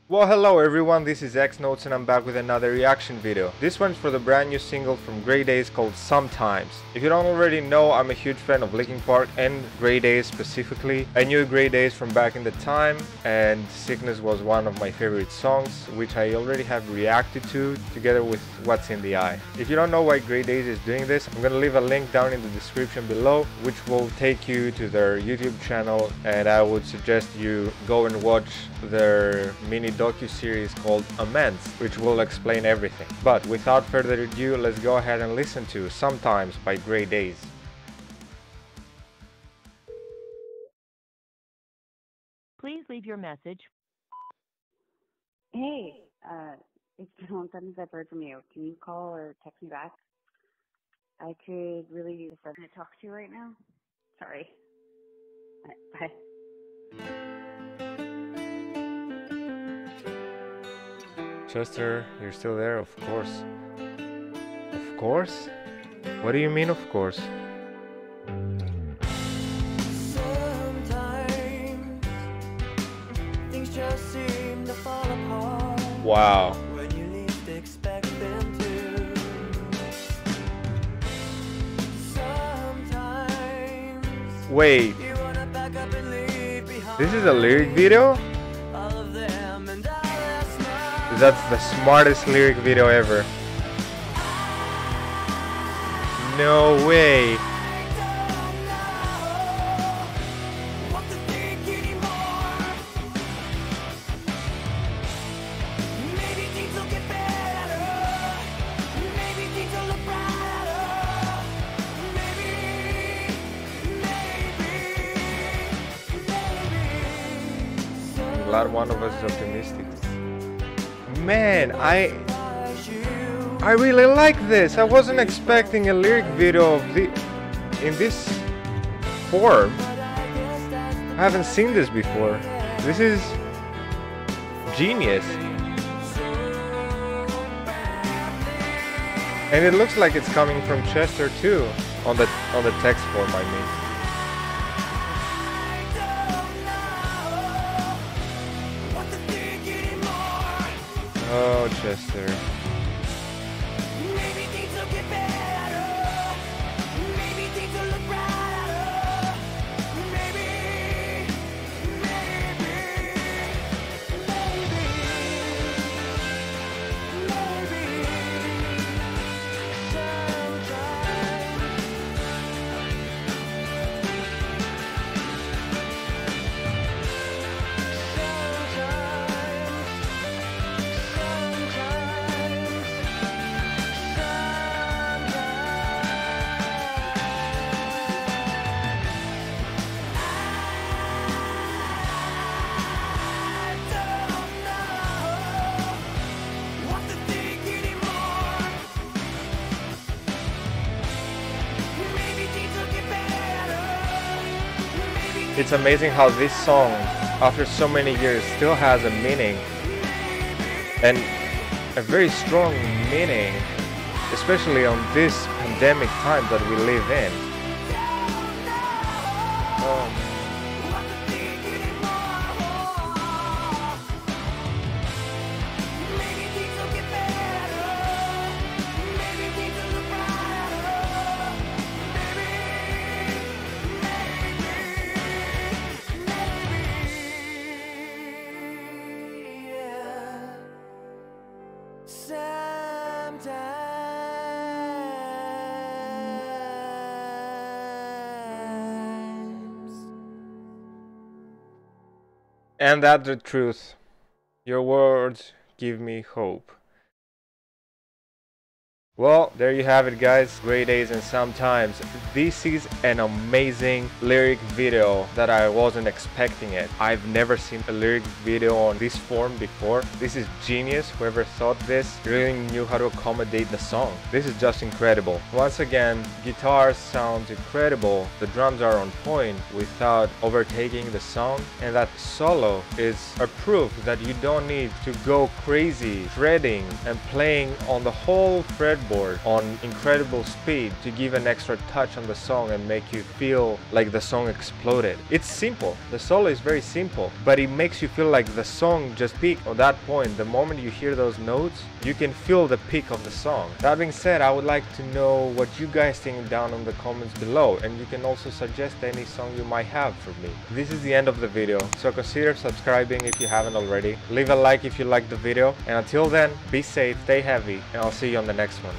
Well, hello everyone, this is X-Notes and I'm back with another reaction video. This one's for the brand new single from Grey Daze called Sometimes. If you don't already know, I'm a huge fan of Linkin Park and Grey Daze specifically. I knew Grey Daze from back in the time, and Sickness was one of my favorite songs, which I already have reacted to together with What's in the Eye. If you don't know why Grey Daze is doing this, I'm gonna leave a link down in the description below, which will take you to their YouTube channel, and I would suggest you go and watch their mini docu-series called Amends, which will explain everything. But without further ado, let's go ahead and listen to Sometimes by Grey Daze. Please leave your message. Hey, it's been a long time since I've heard from you. Can you call or text me back? I could really use a person to talk to right now. Sorry. Bye. Chester, you're still there? Of course. Of course? What do you mean, of course? Sometimes things just seem to fall apart. Wow. When you least expect them to. Sometimes Wait, you wanna back up and leave behind this is a lyric video? all of them and all their smiles. That's the smartest lyric video ever. No way. What to think anymore. Maybe things will get better. Maybe things will look brighter. Maybe. I'm glad one of us is optimistic. Man, I really like this. I wasn't expecting a lyric video of in this form. I haven't seen this before. This is genius. And it looks like it's coming from Chester too, on the text form, I mean. Oh, Chester. Maybe things will get better. Maybe things will look brighter. Maybe. It's amazing how this song, after so many years, still has a meaning, and a very strong meaning, especially on this pandemic time that we live in. And that's the truth. Your words give me hope. Well, there you have it, guys. Grey Daze and Sometimes. This is an amazing lyric video that I wasn't expecting it. I've never seen a lyric video on this form before. This is genius. Whoever thought this really knew how to accommodate the song. This is just incredible. Once again, guitar sounds incredible. The drums are on point without overtaking the song. And that solo is a proof that you don't need to go crazy shredding and playing on the whole fretboard keyboard on incredible speed to give an extra touch on the song and make you feel like the song exploded. It's simple, the solo is very simple, but it makes you feel like the song just peaked. At that point, the moment you hear those notes, you can feel the peak of the song. That being said, I would like to know what you guys think down in the comments below, and you can also suggest any song you might have for me. This is the end of the video, so consider subscribing if you haven't already. Leave a like if you liked the video, and until then, be safe, stay heavy, and I'll see you on the next one.